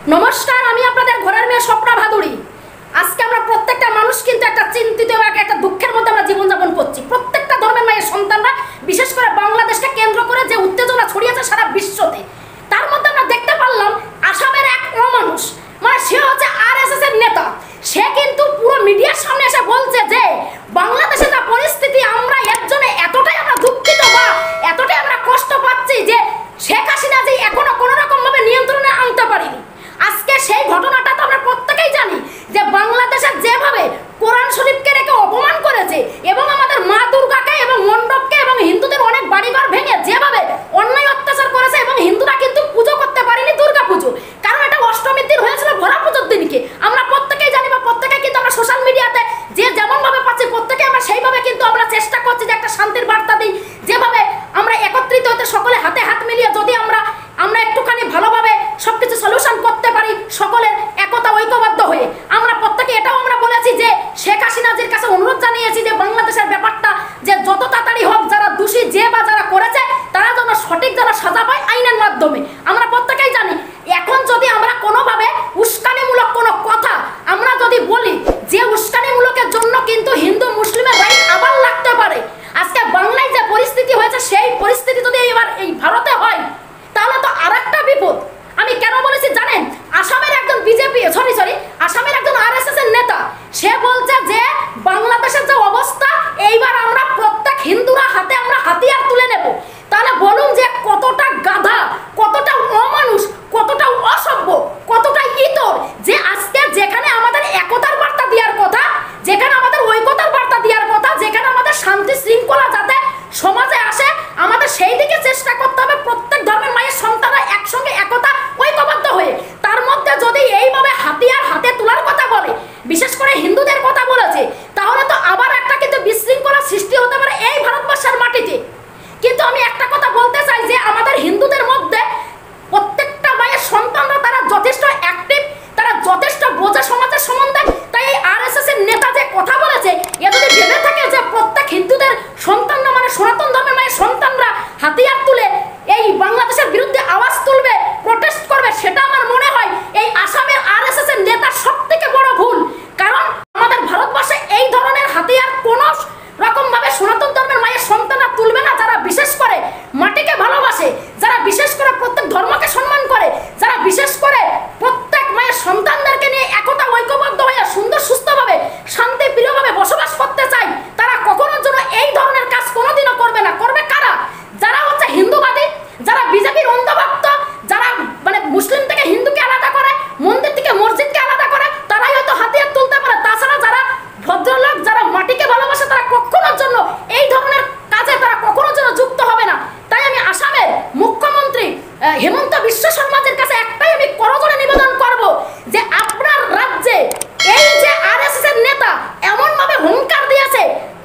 नमस्कार আমি আপনাদের ঘরের মেয়ে স্বপ্না ভাদুড়ী। আজকে আমরা প্রত্যেকটা মানুষ কিন্তু একটা চিন্তিত এবং একটা দুঃখের মধ্যে আমরা জীবন যাপন করছি। প্রত্যেকটা ধর্মের মায়ের সন্তানরা বিশেষ করে বাংলাদেশকে কেন্দ্র করে যে উত্তেজনা ছড়িয়েছে সারা বিশ্বতে, তার মধ্যে আমরা দেখতে পারলাম আসামের এক অমানুষ, মানে সে হচ্ছে আরএসএস এর নেতা। সে কিন্তু পুরো মিডিয়ার সামনে এসে বলছে যে বাংলাদেশের যে পরিস্থিতি, আমরা এর জন্য এতটাই আমরা দুঃখিত বা এতটাই আমরা কষ্ট পাচ্ছি যে শেখ হাসিনা যে এখনো কোনো রকম ভাবে নিয়ন্ত্রণে আনতে পারিনি। আজকে সেই ঘটনাটা তো আমরা প্রত্যেকেই জানি যে বাংলাদেশের যেভাবে কোরআন শরীফকে রেখে অপমান করেছে এবং আমাদের মা দুর্গাকে এবং মণ্ডপকে এবং হিন্দুদের অনেক বাড়িঘর ভেঙে যেভাবে অন্যায় অত্যাচার করেছে, এবং হিন্দুরা কিন্তু পুজো করতে পারেনি দুর্গা পুজো, কারণ এটা অষ্টমীর দিন হয়েছিল ভরা পুজোর দিনকে। আমরা প্রত্যেকেই জানি বা প্রত্যেকেই কিন্তু আমরা সোশ্যাল মিডিয়াতে যে যেমনভাবে পাচ্ছি প্রত্যেকে আমরা সেইভাবে কিন্তু আমরা চেষ্টা করছি যে একটা শান্তির বার্তা দিই, যেভাবে আমরা একত্রিত হতে সকলে হাতে হাত মিলিয়ে যদি আমরা একটুখানি ভালোভাবে সবকিছু সলিউশন করতে পারি সকলের একতা ঐক্যবদ্ধ হয়ে। আমরা প্রত্যেকে এটাও আমরা বলেছি যে শেখ হাসিনাজির কাছে অনুরোধ জানিয়েছি যে বাংলাদেশের ব্যাপারটা যে যত তাড়াতাড়ি হোক, যারা দোষী যে বা যারা করেছে তারা যেন সঠিক যারা সাজা পায় আইনের মাধ্যমে। আমরা প্রত্যেকেই জানি এখন যদি আমরা কোনোভাবে উস্কানিমূলক কোনো কথা আমরা যদি বলি, যে উস্কানিমূলকের জন্য কিন্তু হিন্দু মুসলিমের রাইট আবার লাগতে পারে। আজকে বাংলায় যে পরিস্থিতি হয়েছে সেই পরিস্থিতি যদি এবার এই ভারতে হয় তাহলে তো আরেকটা বিপদ। আমি কেন বলেছি জানেন? আসামের একজন আসামের একজন আরএসএস এর নেতা সে বলছে যে বাংলাদেশের যে অবস্থা এইবার আমরা প্রত্যেক হিন্দুরা হাতে আমরা হাতিয়ার তুলে নেব। তাহলে বলুন যে কতটা গাধা, কতটা অমানুষ, কতটা অসভ্য, কতটা ইতর, যে আজকে যেখানে আমাদের একতার বার্তা দেওয়ার কথা, যেখানে আমাদের ঐক্যতার বার্তা দেওয়ার কথা, যেখানে আমাদের শান্তি শৃঙ্খলা যাতে সমাজে আসে, আমাদের সেই দিকে চেষ্টা করতে হবে প্রত্যেক ধর্মের মায়ের সন্তানরা একসঙ্গে একতা ঐক্যবদ্ধ হয়ে। তার মধ্যে যদি এইভাবে হাতিয়ার হাতে তোলার কথা বলে, বিশেষ করে হিন্দুদের কথা বলেছে, তাহলে তো আবার একটা কিন্তু বিশৃঙ্খলা সৃষ্টি হতে পারে এই ভারতবর্ষের মাটিতে। কিন্তু আমি একটা কথা বলতে চাই যে আমাদের হিন্দুদের মধ্যে প্রত্যেকটা মায়ের সন্তানরা তারা যথেষ্ট অ্যাক্টিভ, তারা যথেষ্ট বোঝে সমাজের সম্বন্ধে। তাই এই আরএসএস এর নেতা যে কথা বলেছে, এ যদি ভেবে থাকে যে প্রত্যেক হিন্দুদের সন্তানরা মানে সনাতন ধর্মের মায়ের সন্তানরা হাতিয়ার তুলে এই বাংলাদেশের বিরুদ্ধে আওয়াজ তুলবে, প্রোটেস্ট করবে, সেটা আমার মনে হয় এই আসামের আরএসএস এর নেতার সবথেকে বড় ভুল। কারণ আমাদের ভারতবর্ষে এই ধরনের হাতিয়ার কোনো রকম ভাবে সনাতন ধর্মের মায়ের সন্তানরা তুলবে না, যারা বিশেষ করে মাটিকে ভালোবাসে, যারা বিশেষ করে প্রত্যেক ধর্মকে সম্মান করে, যারা বিশেষ করে প্রত্যেক মায়ের সন্তানদেরকে নিয়ে একতা ঐক্যবদ্ধ হয়ে সুন্দর সুস্থভাবে শান্তিপ্রিয়ভাবে বসবাস করতে চায়, তারা কখনোর জন্য এই ধরনের কাজ কোনোদিনও করবে না। করবে কারা? যারা হচ্ছে হিন্দুবাদী, যারা বিজেপির অন্ধভক্ত, যারা মানে মুসলিম থেকে হিন্দুকে আলাদা করে, মন্দির থেকে মসজিদকে আলাদা করে, তারাই হয়তো হাতিয়ার তুলতে পারে। তাছাড়া যারা ভদ্রলোক, যারা মাটিকে ভালোবাসে, তারা কখনোর জন্য এই ধরনের কাজে তারা কখনোর জন্য যুক্ত হবে না। তাই আমি আসামের মুখ্যমন্ত্রী হেমন্ত বিশ্ব শর্মাজির কাছে একটাই আমি করজোড়ে নিবেদন করব যে আপনার রাজ্যে এই যে আরএসএস এর নেতা এমনভাবে হুঙ্কার দিয়েছে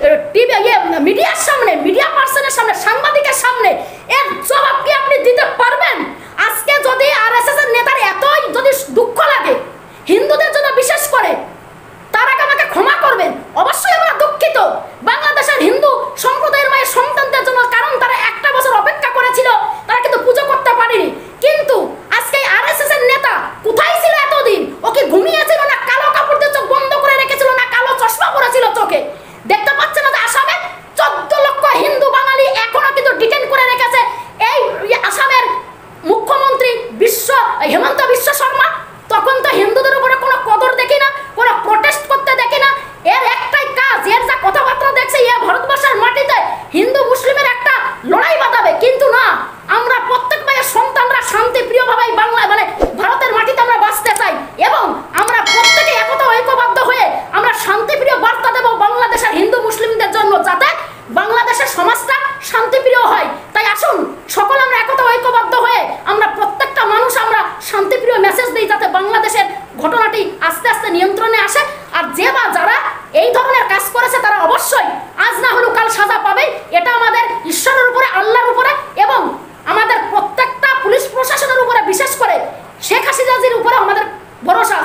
মিডিয়ার সামনে, মিডিয়া পার্সনের সামনে, সাংবাদিকের সামনে, এর জবাব কি আপনি দিতে পারবেন? আজকে যদি আরএসএস এর নেতার এতই যদি দুঃখ লাগে হিন্দুদের জন্য বিশেষ করে, তার আগে আমাকে ক্ষমা করবেন, অবশ্যই আমরা দুঃখিত বাংলাদেশের হিন্দু সম্প্রদায়ের মায়ের সন্তানদের জন্য, কারণ তারা একটা বছর অপেক্ষা করেছিল, তারা কিন্তু পুজো করতে পারেনি। কিন্তু আজকে আরএসএস এর নেতা কোথায় ছিল এতদিন? ও কি ঘুমিয়েছিল না কালো কাপড় দিয়ে চোখ বন্ধ করে রেখেছিল না কালো চশমা পরেছিল চোখে? দেখতে পাচ্ছে না যে আসামে 14 লক্ষ হিন্দু বাঙালি এখনো কিন্তু ডিটেইন করে রেখেছে এই আসামের মুখ্যমন্ত্রী হেমন্ত বিশ্ব শর্মা। তখন তো হিন্দুদের উপরে কোনো কদর দেখি না, কোনো প্রোটেস্ট করতে দেখি না। এর একটাই কাজ, এর যা কথাবার্তা দেখছে, এ ভারতবর্ষের মাটিতে হিন্দু মুসলিমের একটা লড়াই বাঁধাবে। কিন্তু না, আমরা প্রত্যেক ভাইয়ের সন্তানরা শান্তিপ্রিয়ভাবে বাংলায় মানে ভারতের মাটিতে আমরা বাঁচতে চাই, এবং আমরা প্রত্যেকে একতা ঐক্যবদ্ধ হয়ে আমরা শান্তিপ্রিয় বার্তা দেব বাংলাদেশের হিন্দু মুসলিমদের জন্য, যাতে বাংলাদেশের সমাজটা শান্তিপ্রিয় হয়। তাই আসুন সকল আমরা একতা ঐক্যবদ্ধ হয়ে আমরা প্রত্যেকটা মানুষ আমরা শান্তিপ্রিয় মেসেজ দিই, যাতে বাংলাদেশের ঘটনাটি আস্তে আস্তে নিয়ন্ত্রণে আসে। আর যে বা যারা এই ধরনের কাজ করেছে তারা অবশ্যই আজ না হলেও কাল সাজা পাবে। এটা আমাদের ঈশ্বরের উপরে, আল্লাহর উপরে এবং আমাদের প্রত্যেকটা পুলিশ প্রশাসনের উপরে, বিশেষ করে শেখ হাসিনাজির উপরে আমাদের ভরসা